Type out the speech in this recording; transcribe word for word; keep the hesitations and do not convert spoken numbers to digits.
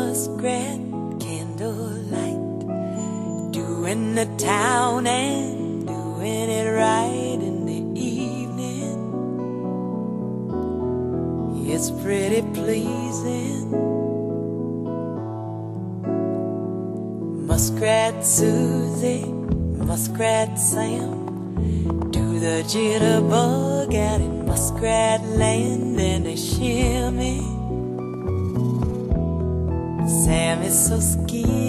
muskrat candlelight, doing the town and doing it right in the evening. It's pretty pleasing. Muskrat Susie, Muskrat Sam, do the jitterbug out in Muskrat Land, and they shimmy. Sam is so skinny,